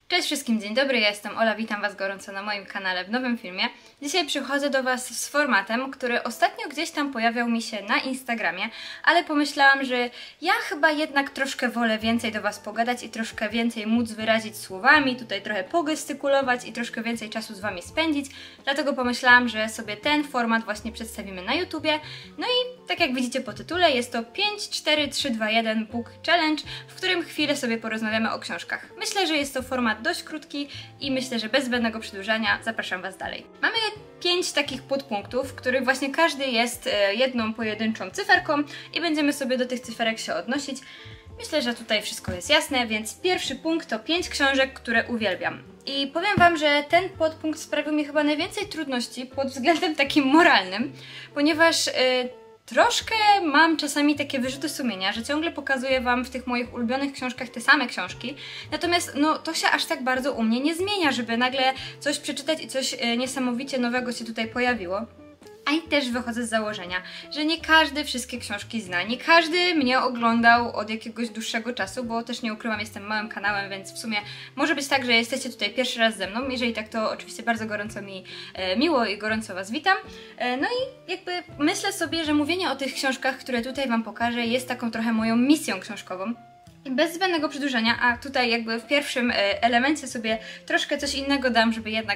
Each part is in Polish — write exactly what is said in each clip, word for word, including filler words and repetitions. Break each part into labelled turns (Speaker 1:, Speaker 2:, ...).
Speaker 1: Cześć wszystkim, dzień dobry, ja jestem Ola, witam Was gorąco na moim kanale w nowym filmie. Dzisiaj przychodzę do Was z formatem, który ostatnio gdzieś tam pojawiał mi się na Instagramie, ale pomyślałam, że ja chyba jednak troszkę wolę więcej do Was pogadać i troszkę więcej móc wyrazić słowami, tutaj trochę pogestykulować i troszkę więcej czasu z Wami spędzić, dlatego pomyślałam, że sobie ten format właśnie przedstawimy na YouTubie. No i tak jak widzicie po tytule, jest to pięć, cztery, trzy, dwa, jeden Book Challenge, w którym chwilę sobie porozmawiamy o książkach. Myślę, że jest to format dość krótki i myślę, że bez zbędnego przedłużania zapraszam Was dalej. Mamy pięć takich podpunktów, w których właśnie każdy jest jedną pojedynczą cyferką i będziemy sobie do tych cyferek się odnosić. Myślę, że tutaj wszystko jest jasne, więc pierwszy punkt to pięć książek, które uwielbiam. I powiem Wam, że ten podpunkt sprawił mi chyba najwięcej trudności pod względem takim moralnym, ponieważ yy, troszkę mam czasami takie wyrzuty sumienia, że ciągle pokazuję Wam w tych moich ulubionych książkach te same książki, natomiast no to się aż tak bardzo u mnie nie zmienia, żeby nagle coś przeczytać i coś yy, niesamowicie nowego się tutaj pojawiło. A i też wychodzę z założenia, że nie każdy wszystkie książki zna, nie każdy mnie oglądał od jakiegoś dłuższego czasu, bo też nie ukrywam, jestem małym kanałem, więc w sumie może być tak, że jesteście tutaj pierwszy raz ze mną. Jeżeli tak, to oczywiście bardzo gorąco mi e, miło i gorąco Was witam. E, no i jakby myślę sobie, że mówienie o tych książkach, które tutaj Wam pokażę, jest taką trochę moją misją książkową. I bez zbędnego przedłużenia, a tutaj jakby w pierwszym e, elemencie sobie troszkę coś innego dam, żeby jednak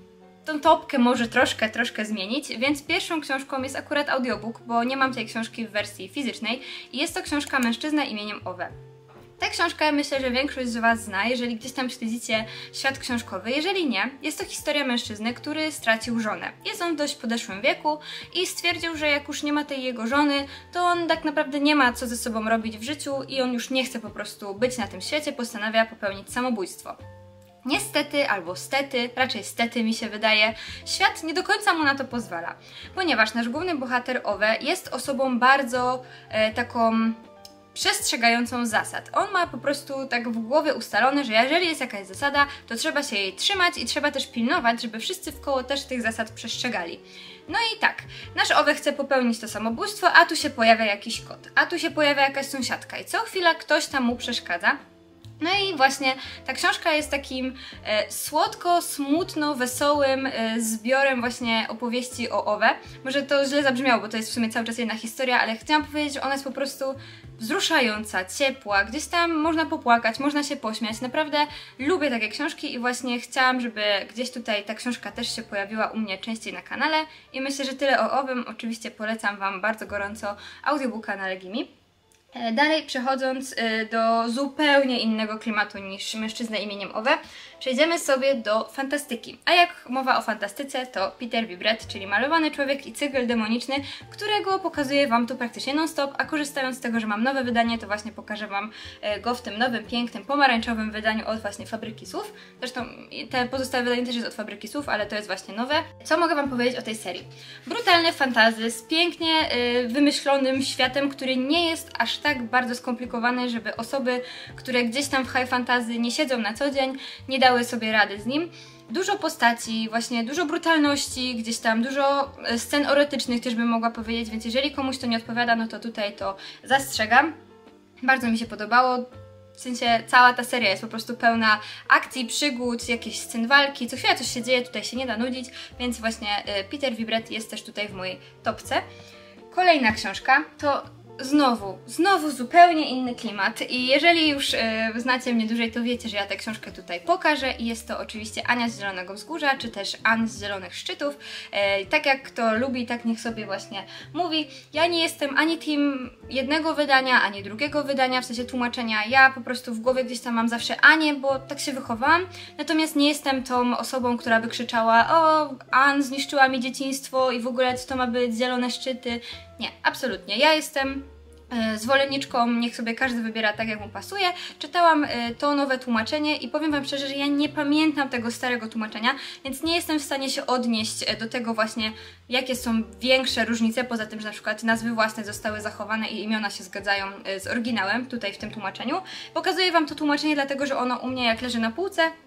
Speaker 1: tą topkę może troszkę, troszkę zmienić, więc pierwszą książką jest akurat audiobook, bo nie mam tej książki w wersji fizycznej i jest to książka Mężczyzna imieniem Owe. Tę książkę myślę, że większość z Was zna, jeżeli gdzieś tam śledzicie świat książkowy. Jeżeli nie, jest to historia mężczyzny, który stracił żonę. Jest on w dość podeszłym wieku i stwierdził, że jak już nie ma tej jego żony, to on tak naprawdę nie ma co ze sobą robić w życiu i on już nie chce po prostu być na tym świecie, postanawia popełnić samobójstwo. Niestety, albo stety, raczej stety mi się wydaje, świat nie do końca mu na to pozwala, ponieważ nasz główny bohater Owe jest osobą bardzo e, taką przestrzegającą zasad. On ma po prostu tak w głowie ustalone, że jeżeli jest jakaś zasada, to trzeba się jej trzymać i trzeba też pilnować, żeby wszyscy wkoło też tych zasad przestrzegali. No i tak, nasz Owe chce popełnić to samobójstwo, a tu się pojawia jakiś kot, a tu się pojawia jakaś sąsiadka i co chwila ktoś tam mu przeszkadza. No i właśnie ta książka jest takim e, słodko, smutno, wesołym e, zbiorem właśnie opowieści o Owe. Może to źle zabrzmiało, bo to jest w sumie cały czas jedna historia, ale chciałam powiedzieć, że ona jest po prostu wzruszająca, ciepła, gdzieś tam można popłakać, można się pośmiać. Naprawdę lubię takie książki i właśnie chciałam, żeby gdzieś tutaj ta książka też się pojawiła u mnie częściej na kanale i myślę, że tyle o Owym. Oczywiście polecam Wam bardzo gorąco audiobooka na Legimi. Dalej przechodząc do zupełnie innego klimatu niż Mężczyzna imieniem Owe, przejdziemy sobie do fantastyki. A jak mowa o fantastyce, to Peter Vibret, czyli malowany człowiek i cygel demoniczny, którego pokazuję Wam tu praktycznie non-stop, a korzystając z tego, że mam nowe wydanie, to właśnie pokażę Wam go w tym nowym, pięknym, pomarańczowym wydaniu od właśnie Fabryki Słów. Zresztą te pozostałe wydanie też jest od Fabryki Słów, ale to jest właśnie nowe. Co mogę Wam powiedzieć o tej serii? Brutalne fantasy z pięknie yy, wymyślonym światem, który nie jest aż tak bardzo skomplikowany, żeby osoby, które gdzieś tam w high fantasy nie siedzą na co dzień, nie dały sobie rady z nim. Dużo postaci, właśnie dużo brutalności, gdzieś tam dużo scen erotycznych też bym mogła powiedzieć, więc jeżeli komuś to nie odpowiada, no to tutaj to zastrzegam. Bardzo mi się podobało. W sensie cała ta seria jest po prostu pełna akcji, przygód, jakichś scen walki, co chwila coś się dzieje, tutaj się nie da nudzić, więc właśnie Peter Vibret jest też tutaj w mojej topce. Kolejna książka to Znowu, znowu zupełnie inny klimat i jeżeli już e, znacie mnie dłużej, to wiecie, że ja tę książkę tutaj pokażę i jest to oczywiście Ania z Zielonego Wzgórza, czy też Ann z Zielonych Szczytów. E, tak jak kto lubi, tak niech sobie właśnie mówi. Ja nie jestem ani team jednego wydania, ani drugiego wydania, w sensie tłumaczenia. Ja po prostu w głowie gdzieś tam mam zawsze Anię, bo tak się wychowałam. Natomiast nie jestem tą osobą, która by krzyczała: o, Ann zniszczyła mi dzieciństwo i w ogóle co to ma być, zielone szczyty. Nie, absolutnie. Ja jestem e, zwolenniczką, niech sobie każdy wybiera tak, jak mu pasuje. Czytałam e, to nowe tłumaczenie i powiem Wam szczerze, że ja nie pamiętam tego starego tłumaczenia, więc nie jestem w stanie się odnieść do tego właśnie, jakie są większe różnice, poza tym, że na przykład nazwy własne zostały zachowane i imiona się zgadzają e, z oryginałem, tutaj w tym tłumaczeniu. Pokazuję Wam to tłumaczenie, dlatego że ono u mnie jak leży na półce,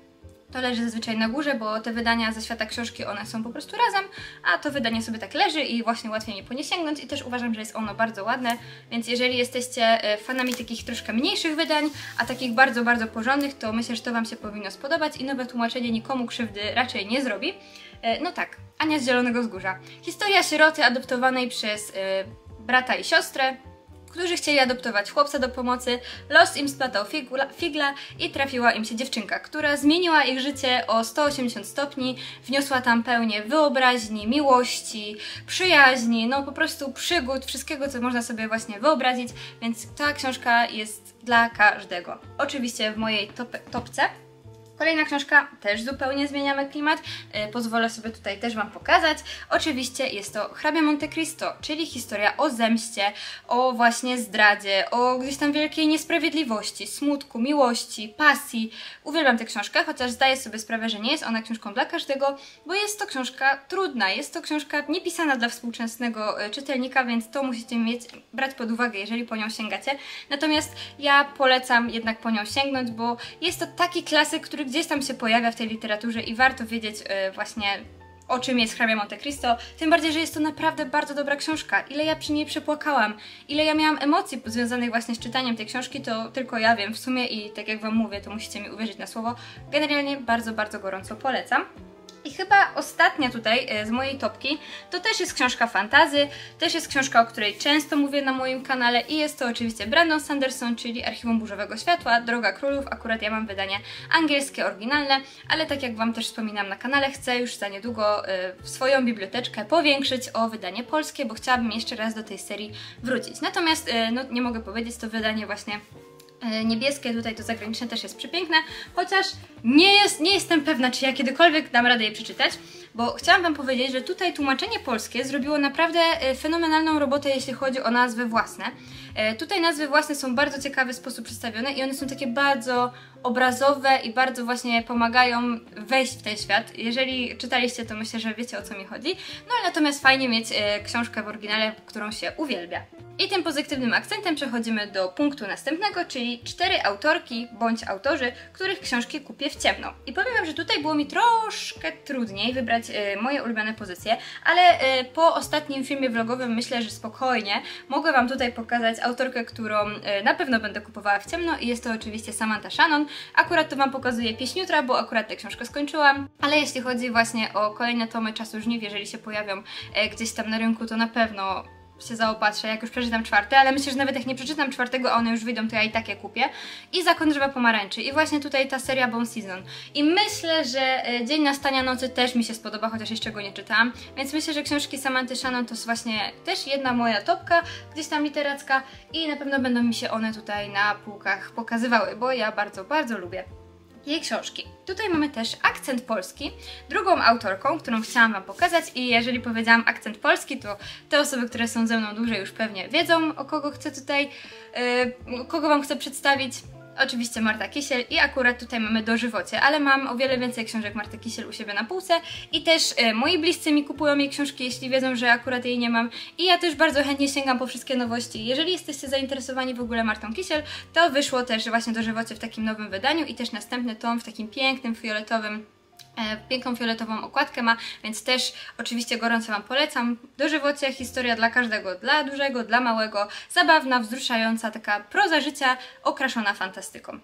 Speaker 1: To leży zazwyczaj na górze, bo te wydania ze świata książki, one są po prostu razem, a to wydanie sobie tak leży i właśnie łatwiej mi po nie sięgnąć i też uważam, że jest ono bardzo ładne, więc jeżeli jesteście fanami takich troszkę mniejszych wydań, a takich bardzo, bardzo porządnych, to myślę, że to Wam się powinno spodobać i nowe tłumaczenie nikomu krzywdy raczej nie zrobi. No tak, Ania z Zielonego Wzgórza. Historia sieroty adoptowanej przez brata i siostrę, którzy chcieli adoptować chłopca do pomocy. Los im splatał figla, figla i trafiła im się dziewczynka, która zmieniła ich życie o sto osiemdziesiąt stopni, wniosła tam pełnię wyobraźni, miłości, przyjaźni, no po prostu przygód, wszystkiego, co można sobie właśnie wyobrazić, więc ta książka jest dla każdego. Oczywiście w mojej top topce. Kolejna książka, też zupełnie zmieniamy klimat, yy, pozwolę sobie tutaj też Wam pokazać. Oczywiście jest to Hrabia Monte Cristo, czyli historia o zemście, o właśnie zdradzie, o gdzieś tam wielkiej niesprawiedliwości, smutku, miłości, pasji. Uwielbiam tę książkę, chociaż zdaję sobie sprawę, że nie jest ona książką dla każdego, bo jest to książka trudna, jest to książka niepisana dla współczesnego yy, czytelnika, więc to musicie mieć, brać pod uwagę, jeżeli po nią sięgacie. Natomiast ja polecam jednak po nią sięgnąć, bo jest to taki klasyk, który gdzieś tam się pojawia w tej literaturze i warto wiedzieć yy, właśnie, o czym jest Hrabia Monte Cristo, tym bardziej, że jest to naprawdę bardzo dobra książka. Ile ja przy niej przepłakałam, ile ja miałam emocji związanych właśnie z czytaniem tej książki, to tylko ja wiem w sumie i tak jak Wam mówię, to musicie mi uwierzyć na słowo. Generalnie bardzo, bardzo gorąco polecam. I chyba ostatnia tutaj z mojej topki to też jest książka fantasy, też jest książka, o której często mówię na moim kanale i jest to oczywiście Brandon Sanderson, czyli Archiwum Burzowego Światła, Droga Królów. Akurat ja mam wydanie angielskie, oryginalne, ale tak jak Wam też wspominam na kanale, chcę już za niedługo y, swoją biblioteczkę powiększyć o wydanie polskie, bo chciałabym jeszcze raz do tej serii wrócić. Natomiast y, no, nie mogę powiedzieć, to wydanie właśnie niebieskie, tutaj to zagraniczne też jest przepiękne, chociaż nie, jest, nie jestem pewna, czy ja kiedykolwiek dam radę je przeczytać, bo chciałam Wam powiedzieć, że tutaj tłumaczenie polskie zrobiło naprawdę fenomenalną robotę, jeśli chodzi o nazwy własne. Tutaj nazwy własne są w bardzo ciekawy sposób przedstawione i one są takie bardzo obrazowe i bardzo właśnie pomagają wejść w ten świat. Jeżeli czytaliście, to myślę, że wiecie, o co mi chodzi. No ale natomiast fajnie mieć e, książkę w oryginale, którą się uwielbia. I tym pozytywnym akcentem przechodzimy do punktu następnego, czyli cztery autorki bądź autorzy, których książki kupię w ciemno. I powiem Wam, że tutaj było mi troszkę trudniej wybrać e, moje ulubione pozycje, ale e, po ostatnim filmie vlogowym myślę, że spokojnie mogę Wam tutaj pokazać autorkę, którą e, na pewno będę kupowała w ciemno i jest to oczywiście Samantha Shannon. Akurat to Wam pokazuję Pieśń Jutra, bo akurat tę książkę skończyłam, ale jeśli chodzi właśnie o kolejne tomy Czasu Żniw, jeżeli się pojawią e, gdzieś tam na rynku, to na pewno się zaopatrzę, jak już przeczytam czwarte, ale myślę, że nawet jak nie przeczytam czwartego, a one już wyjdą, to ja i tak je kupię. I Zakon Drzewa Pomarańczy. I właśnie tutaj ta seria Bone Season. I myślę, że Dzień Nastania Nocy też mi się spodoba, chociaż jeszcze go nie czytałam. Więc myślę, że książki Samanthy Shannon to jest właśnie też jedna moja topka, gdzieś tam literacka i na pewno będą mi się one tutaj na półkach pokazywały, bo ja bardzo, bardzo lubię jej książki. Tutaj mamy też akcent polski, drugą autorką, którą chciałam Wam pokazać i jeżeli powiedziałam akcent polski, to te osoby, które są ze mną dłużej już pewnie wiedzą, o kogo chcę tutaj, yy, kogo Wam chcę przedstawić. Oczywiście Marta Kisiel i akurat tutaj mamy Dożywocie, ale mam o wiele więcej książek Marty Kisiel u siebie na półce i też e, moi bliscy mi kupują jej książki, jeśli wiedzą, że akurat jej nie mam i ja też bardzo chętnie sięgam po wszystkie nowości. Jeżeli jesteście zainteresowani w ogóle Martą Kisiel, to wyszło też właśnie Dożywocie w takim nowym wydaniu i też następny tom w takim pięknym, fioletowym, E, piękną fioletową okładkę ma, więc też oczywiście gorąco Wam polecam. Dożywocie, historia dla każdego, dla dużego, dla małego, zabawna, wzruszająca, taka proza życia okraszona fantastyką.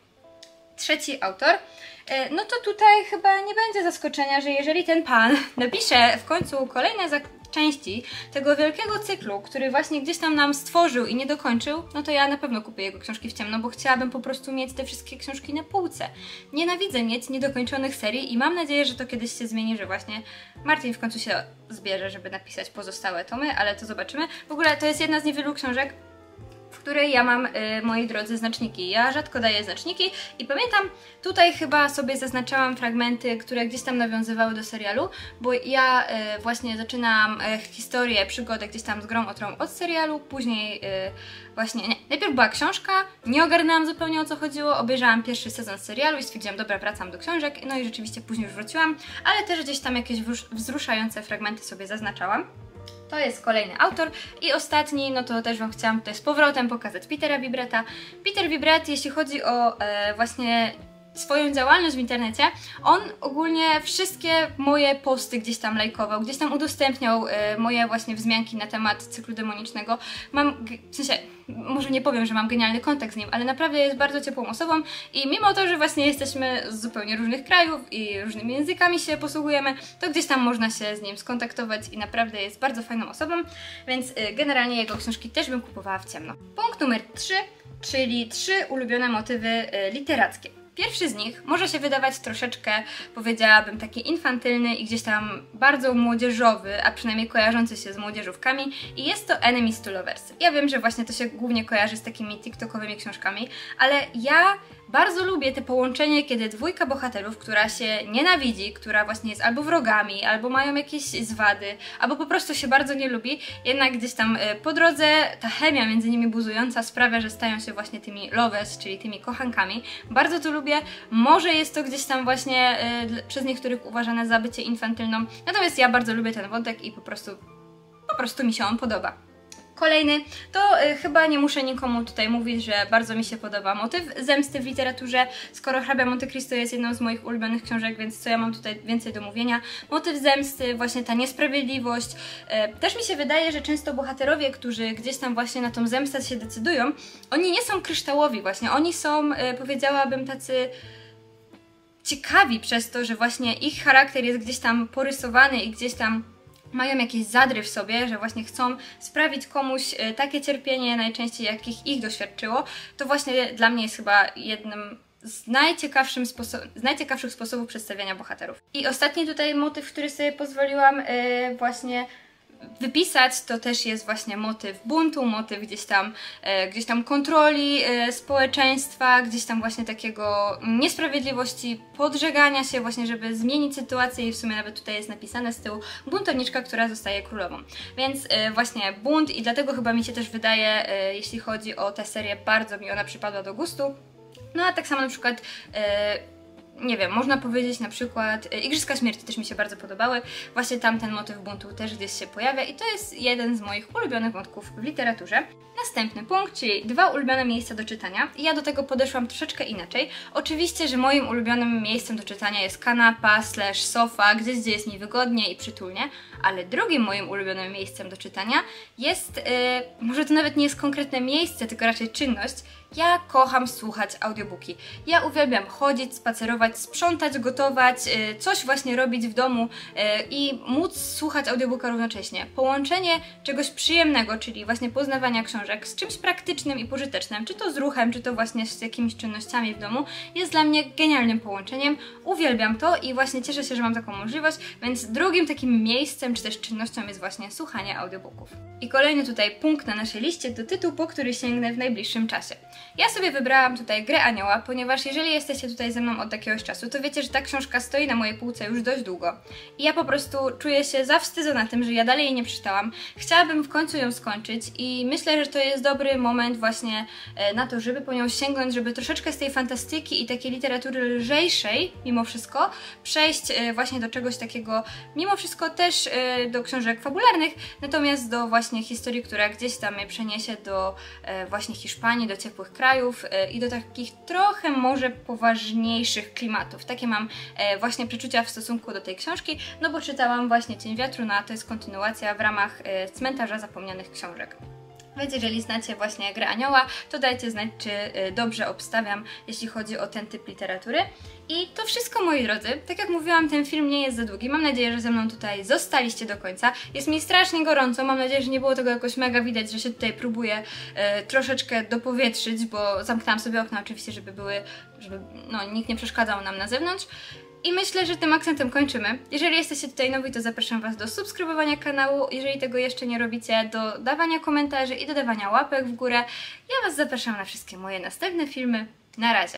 Speaker 1: Trzeci autor, e, no to tutaj chyba nie będzie zaskoczenia, że jeżeli ten pan napisze w końcu kolejne części tego wielkiego cyklu, który właśnie gdzieś tam nam stworzył i nie dokończył, no to ja na pewno kupię jego książki w ciemno, bo chciałabym po prostu mieć te wszystkie książki na półce. Nienawidzę mieć niedokończonych serii i mam nadzieję, że to kiedyś się zmieni, że właśnie Martin w końcu się zbierze, żeby napisać pozostałe tomy, ale to zobaczymy. W ogóle to jest jedna z niewielu książek, w której ja mam, y, moi drodzy, znaczniki. Ja rzadko daję znaczniki i pamiętam, tutaj chyba sobie zaznaczałam fragmenty, które gdzieś tam nawiązywały do serialu, bo ja y, właśnie zaczynam y, historię, przygodę gdzieś tam z Grą o Tron od serialu, później y, właśnie, nie, najpierw była książka, nie ogarnęłam zupełnie, o co chodziło, obejrzałam pierwszy sezon serialu i stwierdziłam, dobra, wracam do książek, no i rzeczywiście później już wróciłam, ale też gdzieś tam jakieś wzruszające fragmenty sobie zaznaczałam. To jest kolejny autor i ostatni, no to też Wam chciałam tutaj z powrotem pokazać Petera Vibretta. Peter Vibret, jeśli chodzi o e, właśnie swoją działalność w internecie, on ogólnie wszystkie moje posty gdzieś tam lajkował, gdzieś tam udostępniał y, moje właśnie wzmianki na temat cyklu demonicznego. Mam, w sensie, może nie powiem, że mam genialny kontakt z nim, ale naprawdę jest bardzo ciepłą osobą i mimo to, że właśnie jesteśmy z zupełnie różnych krajów i różnymi językami się posługujemy, to gdzieś tam można się z nim skontaktować i naprawdę jest bardzo fajną osobą, więc y, generalnie jego książki też bym kupowała w ciemno. Punkt numer trzy, czyli trzy ulubione motywy y, literackie. Pierwszy z nich może się wydawać troszeczkę, powiedziałabym, taki infantylny i gdzieś tam bardzo młodzieżowy, a przynajmniej kojarzący się z młodzieżówkami i jest to Enemies to Lovers. Ja wiem, że właśnie to się głównie kojarzy z takimi tiktokowymi książkami, ale ja bardzo lubię te połączenie, kiedy dwójka bohaterów, która się nienawidzi, która właśnie jest albo wrogami, albo mają jakieś zwady, albo po prostu się bardzo nie lubi, jednak gdzieś tam po drodze ta chemia między nimi buzująca sprawia, że stają się właśnie tymi lovers, czyli tymi kochankami. Bardzo to lubię. Może jest to gdzieś tam właśnie y, przez niektórych uważane za bycie infantylną, natomiast ja bardzo lubię ten wątek i po prostu, po prostu mi się on podoba. Kolejny, to y, chyba nie muszę nikomu tutaj mówić, że bardzo mi się podoba motyw zemsty w literaturze, skoro Hrabia Monte Cristo jest jedną z moich ulubionych książek, więc co ja mam tutaj więcej do mówienia. Motyw zemsty, właśnie ta niesprawiedliwość. Y, też mi się wydaje, że często bohaterowie, którzy gdzieś tam właśnie na tą zemstę się decydują, oni nie są kryształowi właśnie, oni są, y, powiedziałabym, tacy ciekawi przez to, że właśnie ich charakter jest gdzieś tam porysowany i gdzieś tam mają jakieś zadry w sobie, że właśnie chcą sprawić komuś takie cierpienie, najczęściej jakich ich doświadczyło, to właśnie dla mnie jest chyba jednym z, najciekawszym sposo- z najciekawszych sposobów przedstawiania bohaterów. I ostatni tutaj motyw, który sobie pozwoliłam yy, właśnie wypisać, to też jest właśnie motyw buntu, motyw gdzieś tam, e, gdzieś tam kontroli e, społeczeństwa, gdzieś tam właśnie takiego niesprawiedliwości, podżegania się właśnie, żeby zmienić sytuację i w sumie nawet tutaj jest napisane z tyłu buntowniczka, która zostaje królową. Więc e, właśnie bunt i dlatego chyba mi się też wydaje, e, jeśli chodzi o tę serię, bardzo mi ona przypadła do gustu. No a tak samo na przykład e, nie wiem, można powiedzieć na przykład Igrzyska Śmierci też mi się bardzo podobały, właśnie tam ten motyw buntu też gdzieś się pojawia i to jest jeden z moich ulubionych wątków w literaturze. Następny punkt, czyli dwa ulubione miejsca do czytania i ja do tego podeszłam troszeczkę inaczej. Oczywiście, że moim ulubionym miejscem do czytania jest kanapa slash sofa, gdzieś gdzie jest mi wygodnie i przytulnie, ale drugim moim ulubionym miejscem do czytania jest, yy, może to nawet nie jest konkretne miejsce, tylko raczej czynność. Ja kocham słuchać audiobooki. Ja uwielbiam chodzić, spacerować, sprzątać, gotować, yy, coś właśnie robić w domu yy, i móc słuchać audiobooka równocześnie. Połączenie czegoś przyjemnego, czyli właśnie poznawania książek z czymś praktycznym i pożytecznym, czy to z ruchem, czy to właśnie z jakimiś czynnościami w domu, jest dla mnie genialnym połączeniem. Uwielbiam to i właśnie cieszę się, że mam taką możliwość, więc drugim takim miejscem, czy też czynnością jest właśnie słuchanie audiobooków. I kolejny tutaj punkt na naszej liście to tytuł, po który sięgnę w najbliższym czasie. Ja sobie wybrałam tutaj Grę Anioła, ponieważ jeżeli jesteście tutaj ze mną od jakiegoś czasu, to wiecie, że ta książka stoi na mojej półce już dość długo. I ja po prostu czuję się zawstydzona tym, że ja dalej jej nie przeczytałam. Chciałabym w końcu ją skończyć i myślę, że to jest dobry moment właśnie na to, żeby po nią sięgnąć, żeby troszeczkę z tej fantastyki i takiej literatury lżejszej, mimo wszystko, przejść właśnie do czegoś takiego, mimo wszystko też do książek fabularnych, natomiast do właśnie historii, która gdzieś tam mnie przeniesie do właśnie Hiszpanii, do ciepłych krajów i do takich trochę może poważniejszych klimatów. Takie mam właśnie przeczucia w stosunku do tej książki, no bo czytałam właśnie Cień Wiatru, no a to jest kontynuacja w ramach Cmentarza Zapomnianych Książek. Więc jeżeli znacie właśnie Grę Anioła, to dajcie znać, czy dobrze obstawiam, jeśli chodzi o ten typ literatury. I to wszystko, moi drodzy. Tak jak mówiłam, ten film nie jest za długi. Mam nadzieję, że ze mną tutaj zostaliście do końca. Jest mi strasznie gorąco. Mam nadzieję, że nie było tego jakoś mega widać, że się tutaj próbuję e, troszeczkę dopowietrzyć, bo zamknęłam sobie okna oczywiście, żeby były, żeby no, nikt nie przeszkadzał nam na zewnątrz. I myślę, że tym akcentem kończymy. Jeżeli jesteście tutaj nowi, to zapraszam Was do subskrybowania kanału. Jeżeli tego jeszcze nie robicie, do dawania komentarzy i dodawania łapek w górę. Ja Was zapraszam na wszystkie moje następne filmy. Na razie!